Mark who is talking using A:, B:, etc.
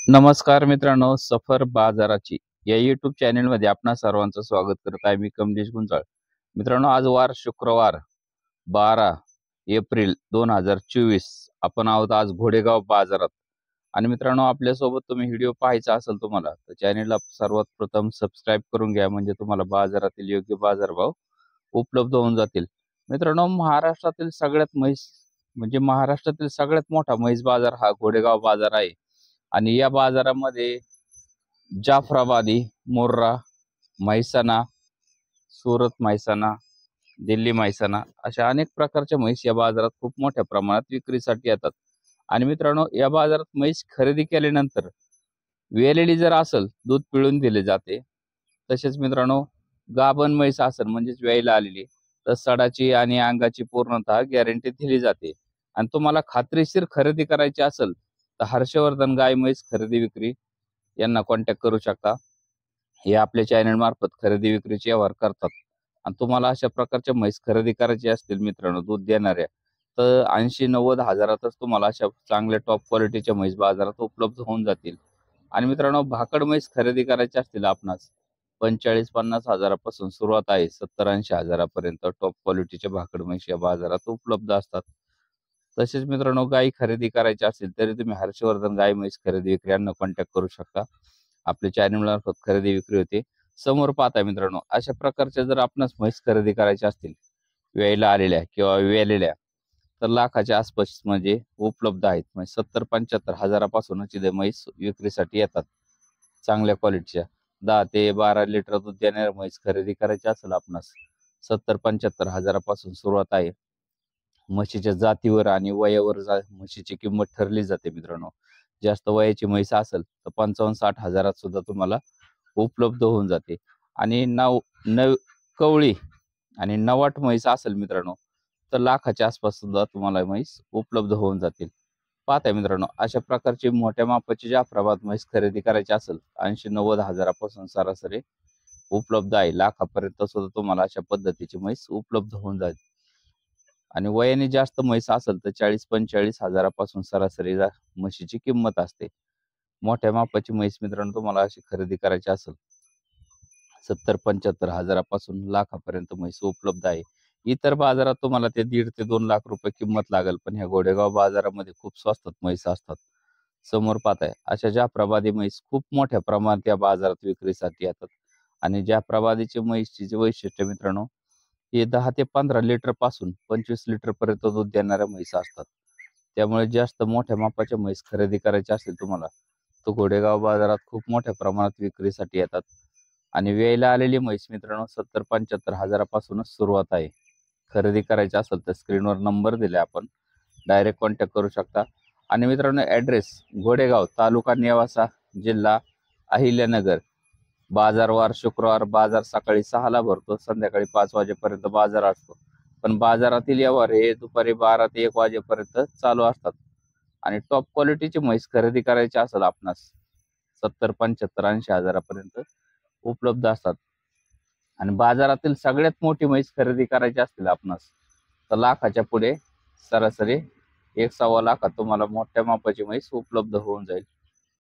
A: नमस्कार मित्रांनो, सफर बाजाराची या युट्यूब चॅनलमध्ये आपणा सर्वांचं स्वागत करत आहे. मी कमलेश गुंजाळ. मित्रांनो, आज वार शुक्रवार 12 एप्रिल 2024. आपण आहोत आज घोडेगाव बाजारात. आणि मित्रांनो, आपल्यासोबत तुम्ही व्हिडिओ पाहायचा असेल तुम्हाला तर चॅनलला सर्वात प्रथम सबस्क्राईब करून घ्या, म्हणजे तुम्हाला बाजारातील योग्य बाजारभाव उपलब्ध होऊन जातील. मित्रांनो, महाराष्ट्रातील सगळ्यात मोठा म्हैस बाजार हा घोडेगाव बाजार आहे. आणि या बाजारामध्ये जाफराबादी, मुर्रा, म्हैसाणा, सुरत म्हैसाणा, दिल्ली म्हैसाणा अशा अनेक प्रकारच्या म्हैस या बाजारात खूप मोठ्या प्रमाणात विक्रीसाठी येतात. आणि मित्रांनो, या बाजारात म्हैस खरेदी केल्यानंतर वेलेली जर असेल दूध पिळून दिले जाते. तसेच मित्रांनो, गाभण म्हैस असेल म्हणजेच व्यायला आलेली तर सडाची आणि अंगाची पूर्णतः गॅरंटी दिली जाते. आणि तुम्हाला खात्रीशीर खरेदी करायची असेल तर हर्षवर्धन गाय म्हैस खरेदी विक्री यांना कॉन्टॅक्ट करू शकता. हे आपल्या चॅनल मार्फत खरेदी विक्रीचे व्यवहार करतात. आणि तुम्हाला अशा प्रकारच्या म्हैस खरेदी करायची असतील मित्रांनो दूध देणाऱ्या, तर 80-90 हजारातच तुम्हाला अशा चांगल्या टॉप क्वालिटीच्या म्हैस बाजारात उपलब्ध होऊन जातील. आणि मित्रांनो, भाकड म्हैस खरेदी करायची असतील आपणास 45-50 हजारापासून सुरुवात आहे. 70-80 हजारापर्यंत टॉप क्वालिटीच्या भाकड म्हैस या बाजारात उपलब्ध असतात. तसेच मित्रांनो, गाई खरेदी करायची असेल तरी तुम्ही हर्षवर्धन गाय म्हैस खरेदी विक्री यांना कॉन्टॅक्ट करू शकता. आपल्या चॅनल मार्फत खरेदी विक्री होते. समोर पाहता मित्रांनो, अशा प्रकारच्या जर आपणास म्हैस खरेदी करायच्या असतील व्यायला आलेल्या किंवा वेलेल्या तर लाखाच्या आसपास म्हणजे उपलब्ध आहेत. म्हणजे 70-75 हजारापासूनच इथे म्हैस विक्रीसाठी येतात. चांगल्या क्वालिटीच्या 10 ते 12 लिटर दूध देणाऱ्या म्हैस खरेदी करायची असेल आपणास 70-75 हजारापासून सुरुवात आहे. म्हशीच्या जातीवर आणि वयावर म्हशीची किंमत ठरली जाते मित्रांनो. जास्त वयाची म्हैस असेल तर 55-60 हजारात सुद्धा तुम्हाला उपलब्ध होऊन जाते. आणि कवळी आणि नवाट म्हैस असेल मित्रांनो तर लाखाच्या आसपास सुद्धा तुम्हाला म्हैस उपलब्ध होऊन जातील. पाहताय मित्रांनो, अशा प्रकारची मोठ्या मापाची जाफराबाद म्हैस खरेदी करायची असेल 80-90 हजारापासून सरासरी उपलब्ध आहे. लाखापर्यंत सुद्धा तुम्हाला अशा पद्धतीची म्हैस उपलब्ध होऊन जाईल. आणि वयाने जास्त म्हैस असेल तर 40-45 हजारापासून सरासरी म्हशीची किंमत असते. मोठ्या मापाची म्हैस मित्रांनो तुम्हाला अशी खरेदी करायची असेल 70-75 हजारापासून लाखापर्यंत म्हैस उपलब्ध आहे. इतर बाजारात तुम्हाला ते 1.5 ते 2 लाख रुपये किंमत लागेल, पण ह्या गोडेगाव बाजारामध्ये खूप स्वस्तात म्हैस असतात. समोर पाहताय अशा जाफराबादी म्हैस खूप मोठ्या प्रमाणात या बाजारात विक्रीसाठी येतात. आणि जाफराबादीची म्हैसची वैशिष्ट्य मित्रांनो, हे 10 ते 15 लिटर पासून 25 लिटर पर्यंत दूध देणाऱ्या म्हैस असतात. त्यामुळे जास्त मोठ्या मापाच्या म्हैस खरेदी करायची असेल तुम्हाला तो घोडेगाव बाजारात खूप मोठ्या प्रमाणात विक्रीसाठी येतात. आणि वेळेला आलेली म्हैस मित्रांनो 70-75 हजारापासूनच सुरुवात आहे. खरेदी करायची असेल तर स्क्रीनवर नंबर दिले आपण डायरेक्ट कॉन्टॅक्ट करू शकता. आणि मित्रांनो, ॲड्रेस घोडेगाव, तालुका नेवासा, जिल्हा अहिल्यानगर. बाजारवार शुक्रवार बाजार सकाळी 6 ला भरतो, संध्याकाळी 5 वाजेपर्यंत बाजार असतो. पण बाजारातील व्यवहार हे दुपारी 12 ते 1 वाजेपर्यंत चालू असतात. आणि टॉप क्वालिटीची म्हैस खरेदी करायची असेल आपणास 70-75-80 हजारापर्यंत उपलब्ध असतात. आणि बाजारातील सगळ्यात मोठी म्हैस खरेदी करायची असतील आपणास तर लाखाच्या पुढे सरासरी 1-1.25 लाखात तुम्हाला मोठ्या मापाची म्हैस उपलब्ध होऊन जाईल.